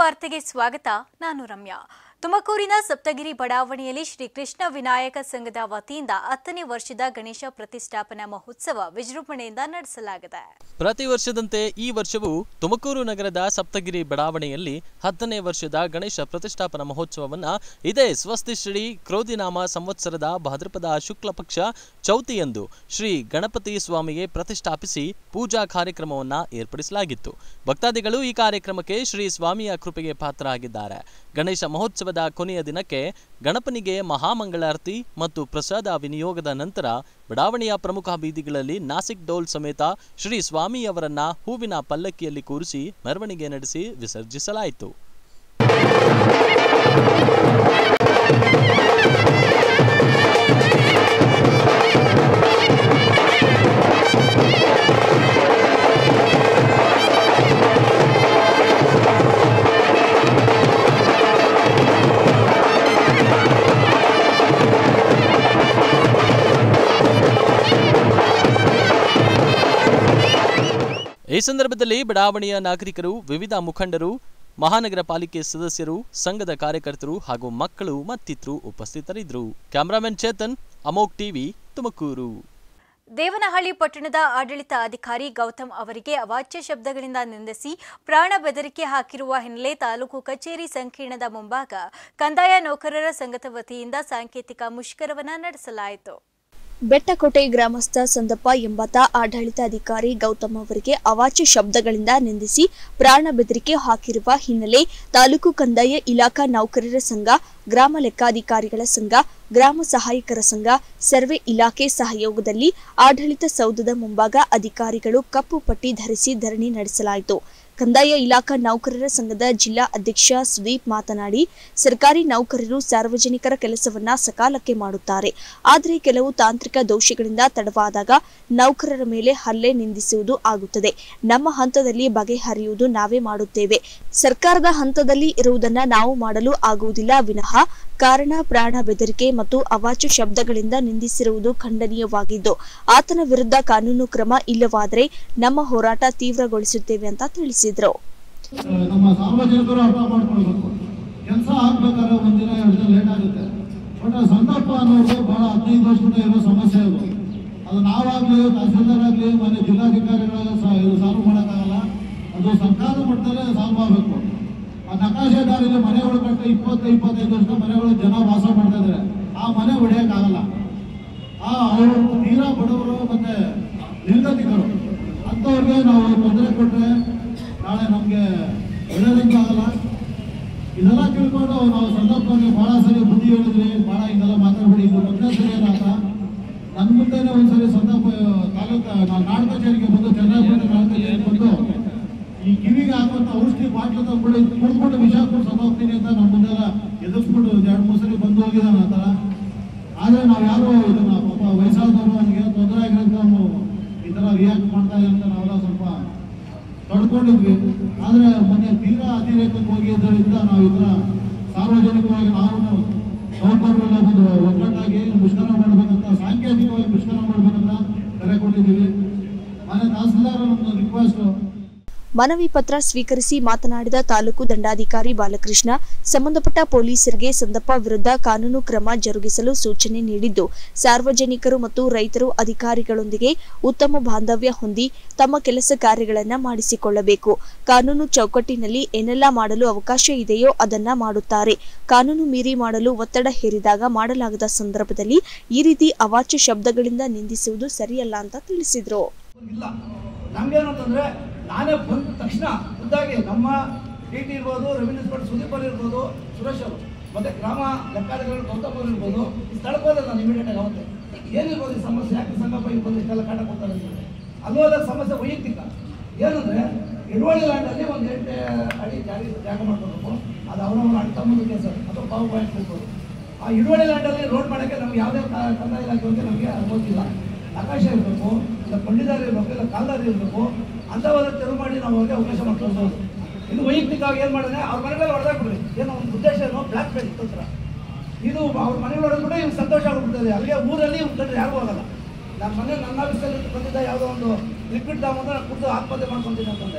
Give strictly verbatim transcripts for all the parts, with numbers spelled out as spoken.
ವಾರ್ತೆಗೆ ಸ್ವಾಗತ. ನಾನು ರಮ್ಯಾ. ತುಮಕೂರಿನ ಸಪ್ತಗಿರಿ ಬಡಾವಣೆಯಲ್ಲಿ ಶ್ರೀ ಕೃಷ್ಣ ವಿನಾಯಕ ಸಂಘದ ವತಿಯಿಂದ ಹತ್ತನೇ ವರ್ಷದ ಗಣೇಶ ಪ್ರತಿಷ್ಠಾಪನಾ ಮಹೋತ್ಸವ ವಿಜೃಂಭಣೆಯಿಂದ ನಡೆಸಲಾಗಿದೆ. ಪ್ರತಿ ವರ್ಷದಂತೆ ಈ ವರ್ಷವೂ ತುಮಕೂರು ನಗರದ ಸಪ್ತಗಿರಿ ಬಡಾವಣೆಯಲ್ಲಿ ಹತ್ತನೇ ವರ್ಷದ ಗಣೇಶ ಪ್ರತಿಷ್ಠಾಪನಾ ಮಹೋತ್ಸವವನ್ನು ಇದೇ ಸ್ವಸ್ತಿ ಶ್ರೀ ಕ್ರೋಧಿನಾಮ ಸಂವತ್ಸರದ ಭಾದ್ರಪದ ಶುಕ್ಲ ಪಕ್ಷ ಚೌತಿಯಂದು ಶ್ರೀ ಗಣಪತಿ ಸ್ವಾಮಿಗೆ ಪ್ರತಿಷ್ಠಾಪಿಸಿ ಪೂಜಾ ಕಾರ್ಯಕ್ರಮವನ್ನು ಏರ್ಪಡಿಸಲಾಗಿತ್ತು. ಭಕ್ತಾದಿಗಳು ಈ ಕಾರ್ಯಕ್ರಮಕ್ಕೆ ಶ್ರೀ ಸ್ವಾಮಿಯ ಕೃಪೆಗೆ ಪಾತ್ರರಾಗಿದ್ದಾರೆ. ಗಣೇಶ ಮಹೋತ್ಸವದ ಕೊನೆಯ ದಿನಕ್ಕೆ ಗಣಪನಿಗೆ ಮಹಾಮಂಗಳಾರತಿ ಮತ್ತು ಪ್ರಸಾದ ವಿನಿಯೋಗದ ನಂತರ ಬಡಾವಣೆಯ ಪ್ರಮುಖ ಬೀದಿಗಳಲ್ಲಿ ನಾಸಿಕ್ ಡೋಲ್ ಸಮೇತ ಶ್ರೀ ಸ್ವಾಮಿಯವರನ್ನ ಹೂವಿನ ಪಲ್ಲಕ್ಕಿಯಲ್ಲಿ ಕೂರಿಸಿ ಮೆರವಣಿಗೆ ನಡೆಸಿ ವಿಸರ್ಜಿಸಲಾಯಿತು. ಈ ಸಂದರ್ಭದಲ್ಲಿ ಬಡಾವಣೆಯ ನಾಗರಿಕರು, ವಿವಿಧ ಮುಖಂಡರು, ಮಹಾನಗರ ಪಾಲಿಕೆ ಸದಸ್ಯರು, ಸಂಘದ ಕಾರ್ಯಕರ್ತರು ಹಾಗೂ ಮಕ್ಕಳು ಮತ್ತಿತರರು ಉಪಸ್ಥಿತರಿದ್ದರು. ಕ್ಯಾಮರಾಮನ್ ಚೇತನ್, ಅಮೋಕ್ ಟಿವಿ, ತುಮಕೂರು. ದೇವನಹಳ್ಳಿ ಪಟ್ಟಣದ ಆಡಳಿತ ಅಧಿಕಾರಿ ಗೌತಮ್ ಅವರಿಗೆ ಅವಾಚ್ಯ ಶಬ್ದಗಳಿಂದ ನಿಂದಿಸಿ ಪ್ರಾಣ ಬೆದರಿಕೆ ಹಾಕಿರುವ ಹಿನ್ನೆಲೆ ತಾಲೂಕು ಕಚೇರಿ ಸಂಕೀರ್ಣದ ಮುಂಭಾಗ ಕಂದಾಯ ನೌಕರರ ಸಂಘದ ವತಿಯಿಂದ ಸಾಂಕೇತಿಕ ಮುಷ್ಕರವನ್ನು ನಡೆಸಲಾಯಿತು. ಬೆಟ್ಟಕೋಟೆ ಗ್ರಾಮಸ್ಥ ಸಂದಪ್ಪ ಎಂಬಾತ ಆಡಳಿತಾಧಿಕಾರಿ ಗೌತಮ್ ಅವರಿಗೆ ಅವಾಚ್ಯ ಶಬ್ದಗಳಿಂದ ನಿಂದಿಸಿ ಪ್ರಾಣ ಬೆದರಿಕೆ ಹಾಕಿರುವ ಹಿನ್ನೆಲೆ ತಾಲೂಕು ಕಂದಾಯ ಇಲಾಖಾ ನೌಕರರ ಸಂಘ, ಗ್ರಾಮ ಲೆಕ್ಕಾಧಿಕಾರಿಗಳ ಸಂಘ, ಗ್ರಾಮ ಸಹಾಯಕರ ಸಂಘ, ಸರ್ವೆ ಇಲಾಖೆ ಸಹಯೋಗದಲ್ಲಿ ಆಡಳಿತ ಸೌಧದ ಮುಂಭಾಗ ಅಧಿಕಾರಿಗಳು ಕಪ್ಪು ಪಟ್ಟಿ ಧರಿಸಿ ಧರಣಿ ನಡೆಸಲಾಯಿತು. ಕಂದಾಯ ಇಲಾಖಾ ನೌಕರರ ಸಂಘದ ಜಿಲ್ಲಾ ಅಧ್ಯಕ್ಷ ಸುದೀಪ್ ಮಾತನಾಡಿ, ಸರ್ಕಾರಿ ನೌಕರರು ಸಾರ್ವಜನಿಕರ ಕೆಲಸವನ್ನ ಸಕಾಲಕ್ಕೆ ಮಾಡುತ್ತಾರೆ. ಆದರೆ ಕೆಲವು ತಾಂತ್ರಿಕ ದೋಷಗಳಿಂದ ತಡವಾದಾಗ ನೌಕರರ ಮೇಲೆ ಹಲ್ಲೆ ನಿಂದಿಸುವುದು ಆಗುತ್ತದೆ. ನಮ್ಮ ಹಂತದಲ್ಲಿ ಬಗೆಹರಿಯುವುದು ನಾವೇ ಮಾಡುತ್ತೇವೆ. ಸರ್ಕಾರದ ಹಂತದಲ್ಲಿ ಇರುವುದನ್ನ ನಾವು ಮಾಡಲು ಆಗುವುದಿಲ್ಲ ವಿನಃ ಕಾರಣ ಪ್ರಾಣ ಬೆದರಿಕೆ ಮತ್ತು ಅವಾಚ್ಯ ಶಬ್ದಗಳಿಂದ ನಿಂದಿಸಿರುವುದು ಖಂಡನೀಯವಾಗಿದ್ದು, ಆತನ ವಿರುದ್ಧ ಕಾನೂನು ಕ್ರಮ ಇಲ್ಲವಾದರೆ ನಮ್ಮ ಹೋರಾಟ ತೀವ್ರಗೊಳಿಸುತ್ತೇವೆ ಅಂತ ತಿಳಿಸಿದರು. ನಮ್ಮ ಸಾರ್ವಜನಿಕರು ಅರ್ಥ ಮಾಡ್ಕೊಳ್ಬೇಕು, ಕೆಲಸ ಆಗ್ಬೇಕಾದ್ರೆ ಒಂದಿನ ಎರಡು ದಿನ ಲೇಟ್ ಆಗುತ್ತೆ. ಬಟ್ ಸಂದರ್ಭ ಅನ್ನೋದು ಬಹಳ ಹದಿನೈದು ವರ್ಷದಿಂದ ಇರೋ ಸಮಸ್ಯೆ ಅದು. ಅದು ನಾವಾಗ್ಲಿ ತಹಸೀಲ್ದಾರ್ ಆಗಲಿ ಮನೆ ಜಿಲ್ಲಾಧಿಕಾರಿಗಳ ಸಾಲ್ವ್ ಮಾಡೋಕ್ಕಾಗಲ್ಲ. ಅದು ಸರ್ಕಾರದ ಮಟ್ಟದಲ್ಲೇ ಸಾಲ್ವ್ ಆಗಬೇಕು. ಆ ನಕಾಶೆದಾರಿಗೆ ಮನೆಗಳು ಕಟ್ಟ ಇಪ್ಪತ್ತು ಇಪ್ಪತ್ತೈದು ವರ್ಷ ಮನೆಗಳು ಜನ ವಾಸ ಮಾಡ್ತಾ ಇದ್ದಾರೆ. ಆ ಮನೆ ಹೊಡೆಯೋಕ್ಕಾಗಲ್ಲ. ಆ ಅವರು ತೀರಾ ಬಡವರು ಮತ್ತೆ ನಿರ್ಗತಿಕರು ಅಂಥವ್ರಿಗೆ ನಾವು ತೊಂದರೆ ಕೊಟ್ಟರೆ ನಾಳೆ ನಮಗೆ ಒಳ್ಳೆಯದಂತಾಗಲ್ಲ. ಇದೆಲ್ಲ ತಿಳ್ಕೊಂಡು ನಾವು ಸಂದರ್ಭದಲ್ಲಿ ಭಾಳ ಸರಿ ಬುದ್ಧಿ ಹೇಳಿದ್ವಿ, ಭಾಳ ಇದೆಲ್ಲ ಮಾತಾಡ್ಬಿಡಿ, ಇದು ಒಂದೇ ಸರಿ ಏನಾತ ನನ್ನ ಮುಂದೆನೇ ಒಂದ್ಸರಿ ಸಂದರ್ಭ ತಾಲೂಕು ನಾವು ನಾಡ್ ಕಚೇರಿಗೆ ಬಂದು ಚೆನ್ನಾಗಿ ನಾಡ್ ಕಚೇರಿಗೆ ಬಂದು ಈ ಕಿವಿಗೆ ಹಾಕುವಂಥ ಔಷಧಿ ಬಾಟ್ಲದ ಕೂಡ ಕುಡ್ಕೊಂಡು ವಿಷ ಕೊಟ್ಟು ಸತ್ತೋಗ್ತೀನಿ ಅಂತ ನಮ್ಮ ಮುಂದೆಲ್ಲ ಎದುರಿಸ್ಬಿಟ್ಟು ಎರಡು ಮೂರು ಸರಿ ಬಂದು ಹೋಗಿದ್ದಾನೆ ಆ ಥರ. ಆದರೆ ನಾವು ಯಾರು ಇದನ್ನ ಪಾಪ ವಯಸ್ಸಾದವರು ನಮಗೆ ತೊಂದರೆ ಆಗಿರೋದು ನಾವು ಈ ಥರ ರಿಯಾಕ್ಟ್ ಮಾಡ್ತಾ ಇಲ್ಲ ಅಂತ ನಾವೆಲ್ಲ ಸ್ವಲ್ಪ ತಡ್ಕೊಂಡಿದ್ವಿ. ಆದರೆ ಮೊನ್ನೆ ತೀರಾ ಅತಿರೇಕಕ್ಕೆ ಹೋಗಿದ್ದರಿಂದ ನಾವು ಈ ಥರ ಸಾರ್ವಜನಿಕವಾಗಿ ನಾವು ನೌಕರರೆಲ್ಲ ಒಂದು ಒಗ್ಗಟ್ಟಾಗಿ ಮುಷ್ಕರ ಮಾಡಬೇಕಂತ, ಸಾಂಕೇತಿಕವಾಗಿ ಮುಷ್ಕರ ಮಾಡಬೇಕಂತ ಕರೆ ಕೊಟ್ಟಿದ್ದೀವಿ. ಮನೆ ತಹಸೀಲ್ದಾರ್ ಒಂದು ರಿಕ್ವೆಸ್ಟ್. ಮನವಿ ಪತ್ರ ಸ್ವೀಕರಿಸಿ ಮಾತನಾಡಿದ ತಾಲೂಕು ದಂಡಾಧಿಕಾರಿ ಬಾಲಕೃಷ್ಣ, ಸಂಬಂಧಪಟ್ಟ ಪೊಲೀಸರಿಗೆ ಸಂದಪ್ಪ ವಿರುದ್ಧ ಕಾನೂನು ಕ್ರಮ ಜರುಗಿಸಲು ಸೂಚನೆ ನೀಡಿದ್ದು, ಸಾರ್ವಜನಿಕರು ಮತ್ತು ರೈತರು ಅಧಿಕಾರಿಗಳೊಂದಿಗೆ ಉತ್ತಮ ಬಾಂಧವ್ಯ ಹೊಂದಿ ತಮ್ಮ ಕೆಲಸ ಕಾರ್ಯಗಳನ್ನು ಮಾಡಿಸಿಕೊಳ್ಳಬೇಕು. ಕಾನೂನು ಚೌಕಟ್ಟಿನಲ್ಲಿ ಏನೆಲ್ಲ ಮಾಡಲು ಅವಕಾಶ ಇದೆಯೋ ಅದನ್ನ ಮಾಡುತ್ತಾರೆ. ಕಾನೂನು ಮೀರಿ ಮಾಡಲು ಒತ್ತಡ ಹೇರಿದಾಗ ಮಾಡಲಾಗದ ಸಂದರ್ಭದಲ್ಲಿ ಈ ರೀತಿ ಅವಾಚ್ಯ ಶಬ್ದಗಳಿಂದ ನಿಂದಿಸುವುದು ಸರಿಯಲ್ಲ ಅಂತ ತಿಳಿಸಿದ್ರು. ನಾನೇ ಬಂದ ತಕ್ಷಣ ಖುದ್ದಾಗಿ ನಮ್ಮ ಡಿ ಟಿ ಇರ್ಬೋದು, ರೆವಿನ್ಯೂ ಇನ್ಸ್ಪೆಕ್ಟರ್ ಸುದೀಪ್ ಅವರು ಇರ್ಬೋದು, ಸುರೇಶ್ ಅವರು ಮತ್ತು ಗ್ರಾಮ ಲೆಕ್ಕಾಧಿಕಾರಿಗಳು ಗೌತಮ್ ಅವರು ಇರ್ಬೋದು, ಈ ಸ್ಥಳಕ್ಕೆ ಹೋದ್ರೆ ನಾನು ಇಮಿಡಿಯೇಟಾಗಿ ಆಗುತ್ತೆ ಏನಿರ್ಬೋದು ಈ ಸಮಸ್ಯೆ, ಯಾಕೆ ಸಂಗಪ್ಪ ಇರ್ಬೋದು ಇಷ್ಟೆಲ್ಲ ಕಾಟ ಕೊಡ್ತಾರೆ ಅಂತ. ಅಲ್ಲೋದಾಗ ಸಮಸ್ಯೆ ವೈಯಕ್ತಿಕ ಏನಂದರೆ ಹಿಡುವಳಿ ಲ್ಯಾಂಡಲ್ಲಿ ಒಂದು ಎಂಟು ಅಡಿ ಜಾಗ ಜಾಗ ಮಾಡ್ಕೊಬೇಕು. ಅದು ಅವರವರ ಅಣ್ಣ ತಮ್ಮದು ಕೆಲಸ ಅಥವಾ ಪಾವು ಪಾಯಿಂಟ್ ಇರ್ಬೋದು. ಆ ಹಿಡುವಳಿ ಲ್ಯಾಂಡಲ್ಲಿ ರೋಡ್ ಮಾಡೋಕ್ಕೆ ನಮ್ಗೆ ಯಾವುದೇ ಕಂದಾಯ ಇಲಾಖೆಗೆ ನಮಗೆ ಅನುಮತಿಲ್ಲ. ಆಕಾಶ ಇರಬೇಕು, ಇಲ್ಲ ಕೊಂಡಿದಾರಿ ಇರಬೇಕು, ಇಲ್ಲ ಕಾಲ್ದಾರಿ ಇರಬೇಕು. ಅಂಥವೆಲ್ಲ ತೆರವು ಮಾಡಿ ನಾವು ಅವ್ರಿಗೆ ಅವಕಾಶ ಮಾಡ್ಕೊಳ್ಬೋದು. ಇದು ವೈಯಕ್ತಿಕವಾಗಿ ಏನು ಮಾಡಿದ್ರೆ ಅವ್ರ ಮನೆಗಳಲ್ಲಿ ಹೊಡೆದಾಕ್ಬಿಡ್ರಿ, ಏನೋ ಒಂದು ಉದ್ದೇಶ ಏನೋ ಬ್ಲ್ಯಾಕ್ ಮೇಲ್ ಇತ್ತು. ಇದು ಅವ್ರ ಮನೆಗಳು ಹೊಡೆದ್ಬಿಟ್ಟು ಇವ್ರು ಸಂತೋಷ ಆಗ್ಬಿಡ್ತದೆ. ಅಲ್ಲಿಗೆ ಊರಲ್ಲಿ ಇವ್ರು ಕಂಡ್ರೆ ಯಾರಿಗೂ ಆಗಲ್ಲ. ನನ್ನ ಮನೆ ನನ್ನ ಆಫೀಸಲ್ಲಿ ಬಂದಿದ್ದ ಯಾವುದೋ ಒಂದು ಲಿಕ್ವಿಡ್ ತಗೊಂಡು ನಾನು ಕುಡಿದು ಆತ್ಮಹತ್ಯೆ ಮಾಡ್ಕೊತೀನಿ ಅಂತಂದೆ.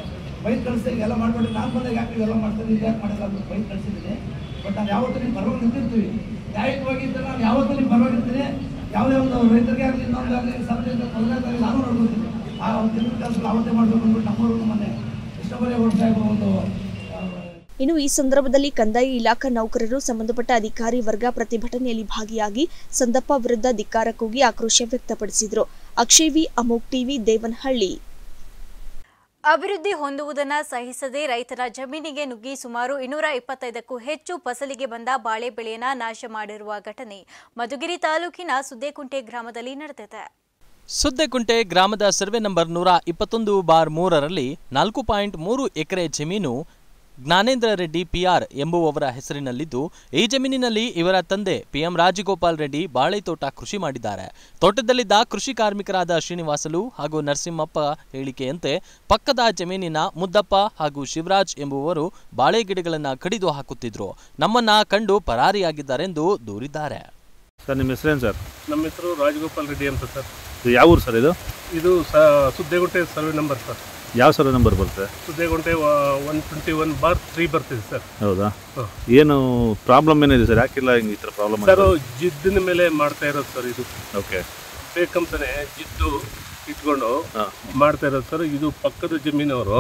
ಬೈಕ್ ಕಳಿಸ್ದೆ ಎಲ್ಲ ಮಾಡ್ಬಿಟ್ಟು ನಾನು ಬಂದಾಗ ಯಾಕೆ ಇವೆಲ್ಲ ಮಾಡ್ತಾರೆ ಇದು ಯಾಕೆ ಮಾಡಿಲ್ಲ ಅಂತ ಬೈಕ್ ಕಳಿಸಿದ್ದೀನಿ. ಬಟ್ ನಾನು ಯಾವತ್ತೂ ನಿಮ್ಮ ಪರವಾಗಿ ನಿಂತಿರ್ತೀವಿ, ನ್ಯಾಯವಾಗಿ ಇದ್ದರೆ ನಾನು ಯಾವತ್ತೂ ನಿಮ್ಮ ಪರವಾಗಿರ್ತೀನಿ. ಯಾವುದೇ ಒಂದು ರೈತರಿಗೆ ಆಗಲಿ ಇನ್ನೊಂದಾಗಲಿ ಸಾರ್ವಜನಿಕ ತೊಂದರೆ ನಾನು ನೋಡ್ಕೊತೀನಿ. ಆ ಒಂದು ದಿನದ ಕೆಲಸ ಅವತ್ತೇ ಮಾಡಬೇಕು ಅಂದ್ಬಿಟ್ಟು ನಮ್ಮೂರು ಮೊನ್ನೆ ಇಷ್ಟಪಡಿ ಓಡ್ತಾ ಇರೋ ಒಂದು. ಇನ್ನು ಈ ಸಂದರ್ಭದಲ್ಲಿ ಕಂದಾಯ ಇಲಾಖಾ ನೌಕರರು ಸಂಬಂಧಪಟ್ಟ ಅಧಿಕಾರಿ ವರ್ಗ ಪ್ರತಿಭಟನೆಯಲ್ಲಿ ಭಾಗಿಯಾಗಿ ಸಂದಪ್ಪ ವಿರುದ್ಧ ಧಿಕ್ಕಾರ ಕೂಗಿ ಆಕ್ರೋಶ ವ್ಯಕ್ತಪಡಿಸಿದರು. ಅಕ್ಷಯ್ ವಿ, ಅಮೋಕ್ ಟಿವಿ, ದೇವನಹಳ್ಳಿ. ಅಭಿವೃದ್ಧಿ ಹೊಂದುವುದನ್ನ ಸಹಿಸದೆ ರೈತರ ಜಮೀನಿಗೆ ನುಗ್ಗಿ ಸುಮಾರು ಇನ್ನೂರ ಇಪ್ಪತ್ತೈದಕ್ಕೂ ಹೆಚ್ಚು ಫಸಲಿಗೆ ಬಂದ ಬಾಳೆ ಬೆಳೆಯನ್ನ ನಾಶ ಮಾಡಿರುವ ಘಟನೆ ಮಧುಗಿರಿ ತಾಲೂಕಿನ ಸುದ್ದೇಕುಂಟೆ ಗ್ರಾಮದಲ್ಲಿ ನಡೆದಿದೆ. ಸುದ್ದೇಕುಂಟೆ ಗ್ರಾಮದ ಸರ್ವೆ ನಂಬರ್ ನೂರ ಇಪ್ಪತ್ತೊಂದು ಬಾರ್ ಮೂರರಲ್ಲಿ ನಾಲ್ಕು ಪಾಯಿಂಟ್ ಮೂರು ಎಕರೆ ಜಮೀನು ಜ್ಞಾನೇಂದ್ರ ರೆಡ್ಡಿ ಪಿಆರ್ ಎಂಬುವವರ ಹೆಸರಿನಲ್ಲಿದ್ದು, ಈ ಜಮೀನಿನಲ್ಲಿ ಇವರ ತಂದೆ ಪಿಎಂ ರಾಜಗೋಪಾಲ್ ರೆಡ್ಡಿ ಬಾಳೆ ತೋಟ ಕೃಷಿ ಮಾಡಿದ್ದಾರೆ. ತೋಟದಲ್ಲಿದ್ದ ಕೃಷಿ ಕಾರ್ಮಿಕರಾದ ಶ್ರೀನಿವಾಸಲು ಹಾಗೂ ನರಸಿಂಹಪ್ಪ ಹೇಳಿಕೆಯಂತೆ ಪಕ್ಕದ ಜಮೀನಿನ ಮುದ್ದಪ್ಪ ಹಾಗೂ ಶಿವರಾಜ್ ಎಂಬುವವರು ಬಾಳೆ ಗಿಡಗಳನ್ನು ಕಡಿದು ಹಾಕುತ್ತಿದ್ರು. ನಮ್ಮನ್ನ ಕಂಡು ಪರಾರಿಯಾಗಿದ್ದಾರೆಂದು ದೂರಿದ್ದಾರೆ. ಸರ್ ನಿಮ್ಮ ಹೆಸರೇನು ಸರ್? ನಮ್ಮ ಹೆಸರು ರಾಜಗೋಪಾಲ್ ರೆಡ್ಡಿ ಅಂತ ಸರ್. ಇದು ಯಾವ ಊರು ಸರ್? ಇದು ಇದು ಸುದ್ದೇಗುಂಟೆ ಸರ್ವೆ ನಂಬರ್ ಸರ್. ಯಾವ ಸರ್ವೆ ನಂಬರ್ ಬರುತ್ತೆ? Suddegunte one twenty one bar three ಬರ್ತಿದೆ ಸರ್. ಹೌದಾ? ಏನು ಪ್ರಾಬ್ಲಮ್ ಏನಿದೆ ಸರ್? ಯಾಕಿಲ್ಲ ಹಿಂಗೆ ಈ ಥರ ಪ್ರಾಬ್ಲಮ್? ಸರ್ ಜಿದ್ದಿನ ಮೇಲೆ ಮಾಡ್ತಾ ಇರೋದು ಸರ್ ಇದು. ಓಕೆ. ಬೇಕಂತಾನೆ ಜಿದ್ದು ಇಟ್ಕೊಂಡು ಮಾಡ್ತಾ ಇರೋದು ಸರ್. ಇದು ಪಕ್ಕದ ಜಮೀನವರು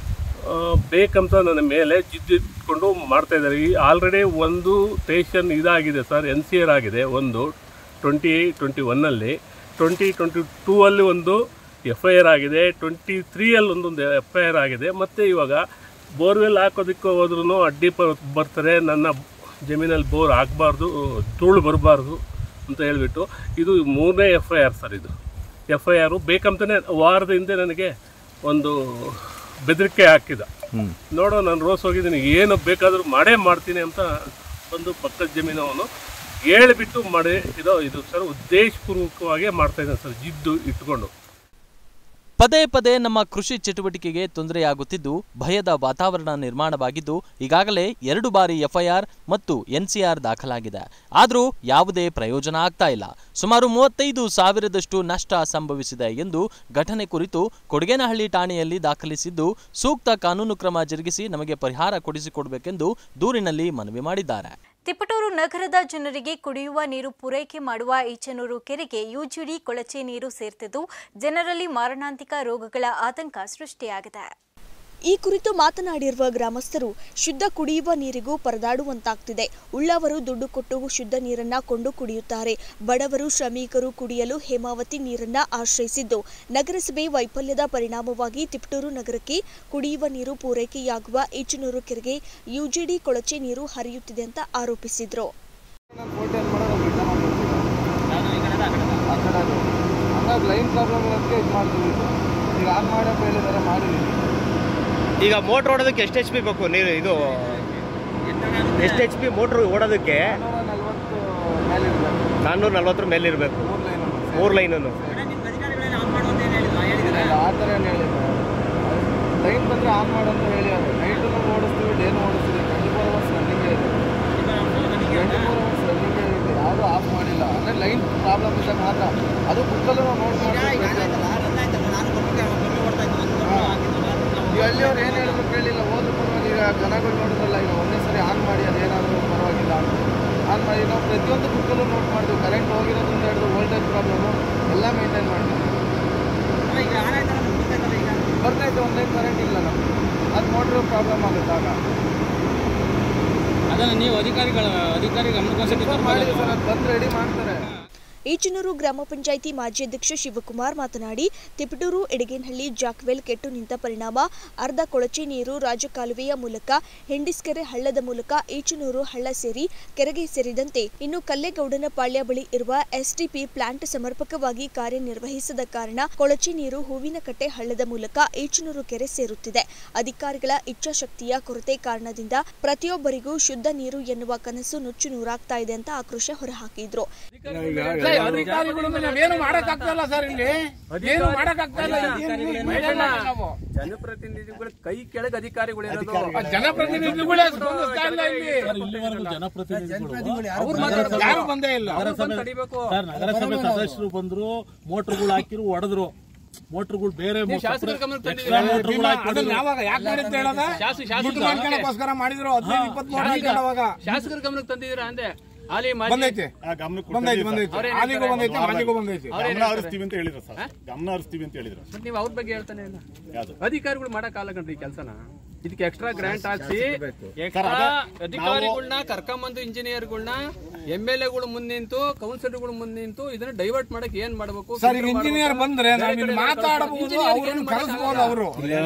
ಬೇಕಂತ ನನ್ನ ಮೇಲೆ ಜಿದ್ದು ಇಟ್ಕೊಂಡು ಮಾಡ್ತಾ ಇದ್ದಾರೆ. ಈ ಆಲ್ರೆಡಿ ಒಂದು ಸ್ಟೇಷನ್ ಇದಾಗಿದೆ ಸರ್, ಎನ್ ಸಿ ಆರ್ ಆಗಿದೆ ಒಂದು ಟ್ವೆಂಟಿ ಟ್ವೆಂಟಿ ಒನ್ನಲ್ಲಿ. ಟ್ವೆಂಟಿ ಟ್ವೆಂಟಿ ಟೂ ಅಲ್ಲಿ ಒಂದು ಎಫ್ ಐ ಆರ್ ಆಗಿದೆ. ಟ್ವೆಂಟಿ ತ್ರೀಯಲ್ಲಿ ಒಂದೊಂದು ಎಫ್ ಐ ಆರ್ ಆಗಿದೆ. ಮತ್ತು ಇವಾಗ ಬೋರ್ವೆಲ್ ಹಾಕೋದಕ್ಕೆ ಹೋದ್ರೂ ಅಡ್ಡಿ ಬರ್ತಾರೆ, ನನ್ನ ಜಮೀನಲ್ಲಿ ಬೋರ್ ಹಾಕಬಾರ್ದು, ಧೂಳು ಬರಬಾರ್ದು ಅಂತ ಹೇಳಿಬಿಟ್ಟು ಇದು ಮೂರನೇ ಎಫ್ ಐ ಆರ್ ಸರ್. ಇದು ಎಫ್ ಐ ಆರು ಬೇಕಂತಲೇ ವಾರದ ಹಿಂದೆ ನನಗೆ ಒಂದು ಬೆದರಿಕೆ ಹಾಕಿದ. ನೋಡೋ ನಾನು ರೋಸ್ ಹೋಗಿದ್ದೀನಿ, ಏನು ಬೇಕಾದರೂ ಮಾಡೇ ಮಾಡ್ತೀನಿ ಅಂತ ಒಂದು ಪಕ್ಕದ ಜಮೀನವನು ಹೇಳಿಬಿಟ್ಟು ಮಾಡಿ ಇದೋ ಇದು ಸರ್ ಉದ್ದೇಶಪೂರ್ವಕವಾಗಿ ಮಾಡ್ತಾ ಇದ್ದಾನೆ ಸರ್, ಜಿದ್ದು ಇಟ್ಕೊಂಡು. ಪದೇ ಪದೇ ನಮ್ಮ ಕೃಷಿ ಚಟುವಟಿಕೆಗೆ ತೊಂದರೆಯಾಗುತ್ತಿದ್ದು ಭಯದ ವಾತಾವರಣ ನಿರ್ಮಾಣವಾಗಿದ್ದು ಈಗಾಗಲೇ ಎರಡು ಬಾರಿ ಎಫ್ಐಆರ್ ಮತ್ತು ಎನ್ಸಿಆರ್ ದಾಖಲಾಗಿದೆ. ಆದರೂ ಯಾವುದೇ ಪ್ರಯೋಜನ ಆಗ್ತಾ ಇಲ್ಲ. ಸುಮಾರು ಮೂವತ್ತೈದು ಸಾವಿರದಷ್ಟು ನಷ್ಟ ಸಂಭವಿಸಿದೆ ಎಂದು ಘಟನೆ ಕುರಿತು ಕೊಡಗೇನಹಳ್ಳಿ ಠಾಣೆಯಲ್ಲಿ ದಾಖಲಿಸಿದ್ದು ಸೂಕ್ತ ಕಾನೂನು ಕ್ರಮ ಜರುಗಿಸಿ ನಮಗೆ ಪರಿಹಾರ ಕೊಡಿಸಿಕೊಡಬೇಕೆಂದು ದೂರಿನಲ್ಲಿ ಮನವಿ ಮಾಡಿದ್ದಾರೆ. ತಿಪಟೂರು ನಗರದ ಜನರಿಗೆ ಕುಡಿಯುವ ನೀರು ಪೂರೈಕೆ ಮಾಡುವ ಈಚನೂರು ಕೆರೆಗೆ ಯುಜಿಡಿ ಕೊಳಚೆ ನೀರು ಸೇರ್ತಿದ್ದು ಜನರಲ್ಲಿ ಮಾರಣಾಂತಿಕ ರೋಗಗಳ ಆತಂಕ ಸೃಷ್ಟಿಯಾಗಿದೆ. ಈ ಕುರಿತು ಮಾತನಾಡಿರುವ ಗ್ರಾಮಸ್ಥರು ಶುದ್ಧ ಕುಡಿಯುವ ನೀರಿಗೂ ಪರದಾಡುವಂತಾಗ್ತಿದೆ. ಉಳ್ಳವರು ದುಡ್ಡು ಕೊಟ್ಟು ಶುದ್ಧ ನೀರನ್ನ ಕೊಂಡು ಕುಡಿಯುತ್ತಾರೆ. ಬಡವರು ಶ್ರಮಿಕರು ಕುಡಿಯಲು ಹೇಮಾವತಿ ನೀರನ್ನ ಆಶ್ರಯಿಸಿದ್ದು ನಗರಸಭೆ ವೈಫಲ್ಯದ ಪರಿಣಾಮವಾಗಿ ತಿಪಟೂರು ನಗರಕ್ಕೆ ಕುಡಿಯುವ ನೀರು ಪೂರೈಕೆಯಾಗುವ ಈಚನೂರು ಕೆರೆಗೆ ಯುಜಿಡಿ ಕೊಳಚೆ ನೀರು ಹರಿಯುತ್ತಿದೆ ಅಂತ ಆರೋಪಿಸಿದ್ರು. ಈಗ ಮೋಟ್ರ್ ಓಡೋದಕ್ಕೆ ಎಷ್ಟು ಎಚ್ ಪಿ ಬೇಕು ನೀರು? ಇದು ಎಷ್ಟು ಎಚ್ ಪಿ ಮೋಟ್ರ್ ಓಡೋದಕ್ಕೆ? ನಾನ್ನೂರ ನಲ್ವತ್ತರ ಮೇಲೆ ಇರಬೇಕು, ಮೂರು ಲೈನನ್ನು. ಆ ಥರ ಏನು ಹೇಳಿದ್ರು, ಲೈನ್ ಬಂದರೆ ಆನ್ ಮಾಡೋಂತ ಹೇಳಿ ಅದು ನೈಟು ಓಡಿಸ್ತೀವಿ, ಡೇನು ಓಡಿಸ್ತೀವಿ. ಟ್ವೆಂಟಿ ಫೋರ್ ಅವರ್ಸ್ ರನ್ನಿಂಗೇ ಇದೆ, ಟ್ವೆಂಟಿ ಫೋರ್ ಅವರ್ಸ್ ರನ್ನಿಂಗೇ ಇದೆ, ಯಾವುದೂ ಆಫ್ ಮಾಡಿಲ್ಲ. ಅಂದರೆ ಲೈನ್ ಪ್ರಾಬ್ಲಮ್ ಇದ್ದಾಗ ಮಾತ್ರ ಅದು ಬುಕ್ಕಲ್ಲೂ ನಾವು ನೋಟ್ ಮಾಡ್ತೀವಿ. ಈ ಹಳ್ಳಿಯವ್ರು ಏನು ಹೇಳಿದ್ರು ಕೇಳಿಲ್ಲ, ಹೋದ್ರೂ ಪರವಾಗಿ. ಈಗ ಜನಗಳು ನೋಡಿದ್ರಲ್ಲ, ಈಗ ಒಂದೇ ಸರಿ ಆನ್ ಮಾಡಿ ಅದೇನಾದರೂ ಪರವಾಗಿಲ್ಲ ಆನ್ ಮಾಡಿ ನಾವು ಪ್ರತಿಯೊಂದು ಬುಕ್ಕಲ್ಲೂ ನೋಟ್ ಮಾಡ್ತೀವಿ. ಕರೆಂಟ್ ಹೋಗಿರೋದ್ರಿಂದ ಹಿಡಿದು ವೋಲ್ಟೇಜ್ ಪ್ರಾಬ್ಲಮ್ಮು ಎಲ್ಲ ಮೇಂಟೈನ್ ಮಾಡ್ತೀವಿ. ಬರ್ತೈತೆ ಒಂದೈದು ಕರೆಂಟ್ ಇಲ್ಲ ನಮಗೆ, ಅದು ಮೋಟ್ರ್ ಪ್ರಾಬ್ಲಮ್ ಆಗುತ್ತೆ. ಆಗ ಅದನ್ನು ನೀವು ಅಧಿಕಾರಿಗಳ ಅಧಿಕಾರಿ ಗಮನಕ್ಕೆ ಮಾಡಿ ಸರ್, ಅದು ಬಂದು ರೆಡಿ ಮಾಡ್ತಾರೆ. ಈಚನೂರು ಗ್ರಾಮ ಪಂಚಾಯಿತಿ ಮಾಜಿ ಅಧ್ಯಕ್ಷ ಶಿವಕುಮಾರ್ ಮಾತನಾಡಿ, ತಿಪಟೂರು ಎಡಗೇನಹಳ್ಳಿ ಜಾಕ್ವೆಲ್ ಕೆಟ್ಟು ನಿಂತ ಪರಿಣಾಮ ಅರ್ಧ ಕೊಳಚೆ ನೀರು ರಾಜಕಾಲುವೆಯ ಮೂಲಕ ಹೆಂಡಿಸ್ಕೆರೆ ಹಳ್ಳದ ಮೂಲಕ ಈಚನೂರು ಹಳ್ಳ ಸೇರಿ ಕೆರೆಗೆ ಸೇರಿದಂತೆ ಇನ್ನು ಕಲ್ಲೇಗೌಡನ ಪಾಳ್ಯ ಬಳಿ ಇರುವ ಎಸ್ಟಿಪಿ ಪ್ಲಾಂಟ್ ಸಮರ್ಪಕವಾಗಿ ಕಾರ್ಯನಿರ್ವಹಿಸದ ಕಾರಣ ಕೊಳಚೆ ನೀರು ಹೂವಿನಕಟ್ಟೆ ಹಳ್ಳದ ಮೂಲಕ ಈಚನೂರು ಕೆರೆ ಸೇರುತ್ತಿದೆ. ಅಧಿಕಾರಿಗಳ ಇಚ್ಛಾಶಕ್ತಿಯ ಕೊರತೆ ಕಾರಣದಿಂದ ಪ್ರತಿಯೊಬ್ಬರಿಗೂ ಶುದ್ಧ ನೀರು ಎನ್ನುವ ಕನಸು ನುಚ್ಚು ನೂರಾಗ್ತಾ ಇದೆ ಅಂತ ಆಕ್ರೋಶ ಹೊರಹಾಕಿದ್ರು. ಅಧಿಕಾರಿಗಳು ನಾವೇನು ಮಾಡಕ್ಕಾಗ್ತಲ್ಲ ಸರ್, ಇಲ್ಲಿ ಏನು ಮಾಡಕ್ಕಾಗ್ತಾ ಇಲ್ಲ. ಜನಪ್ರತಿನಿಧಿಗಳು ಕೈ ಕೆಳಗೆ ಅಧಿಕಾರಿಗಳು ಇರೋದು, ಜನಪ್ರತಿನಿಧಿಗಳೇ ಯಾರು ಬಂದೇ ಇಲ್ಲ. ನಗರಸಭೆ ಸದಸ್ಯರು ಬಂದ್ರು, ಮೋಟರ್ಗಳು ಹಾಕಿರು, ಹೊಡೆದ್ರು. ಮೋಟ್ರುಗಳು ಬೇರೆ ಶಾಸಕರ ಗಮನಕ್ಕೆ ತಂದಿದ್ದೀರಾ? ಯಾವಾಗ ಯಾಕೆ ಮಾಡಿಅಂತ ಹೇಳೋದ ದುಡ್ಡು ಮಾಡ್ಕೊಳ್ಳೋಕೋಸ್ಕರ ಮಾಡಿದ್ರು ಹದಿನೈದು ಇಪ್ಪತ್ತು ಮೋಟ್ರ್ ಹಾಕೊಂಡವಾಗ ಶಾಸಕರ ಗಮನಕ್ಕೆ ತಂದಿದ್ದೀರಾ ಅಂದೆ? ಅಲ್ಲಿ ಬಂದೈತೆ ಬಂದೈತೆ ಬಂದೈತೆ ಆಲಿಗೂ ಬಂದೈತೆ ಮಾಲಿಗೂ ಬಂದೈತೆ ಗಮನ ಹರಿಸ್ತೀವಿ ಅಂತ ಹೇಳಿದ್ರು ಸರ್. ಗಮನ ಹರಿಸ್ತೀವಿ ಅಂತ ಹೇಳಿದ್ರು. ಬಟ್ ನೀವು ಅವ್ರ ಬಗ್ಗೆ ಹೇಳ್ತಾನೆ ಇಲ್ಲ. ಅಧಿಕಾರಿಗಳು ಮಾಡಕ್ಕಾಗಲ್ಲ ಕಣ್ರಿ ಈ ಕೆಲಸನ. ಇದಕ್ಕೆ ಎಕ್ಸ್ಟ್ರಾ ಗ್ರಾಂಟ್ ಹಾಕ್ಸಿ ಅಧಿಕಾರಿಗಳನ್ನ ಕರ್ಕೊಂಬಂದು ಇಂಜಿನಿಯರ್ಗಳನ್ನ ಎಂ ಎಲ್ ಎಗಳು ಮುಂದೆ ನಿಂತು ಕೌನ್ಸಿಲರ್ಗಳು ಮುಂದೆ ನಿಂತು ಇದನ್ನ ಡೈವರ್ಟ್ ಮಾಡಕ್ ಏನ್ ಮಾಡಬೇಕು ಸರ್? ಈಗ ಇಂಜಿನಿಯರ್ ಬಂದ್ರೆ ಮಾತಾಡಬಹುದು, ಅವ್ರನ್ನ ಕರೆಸಬಹುದು. ಅವರು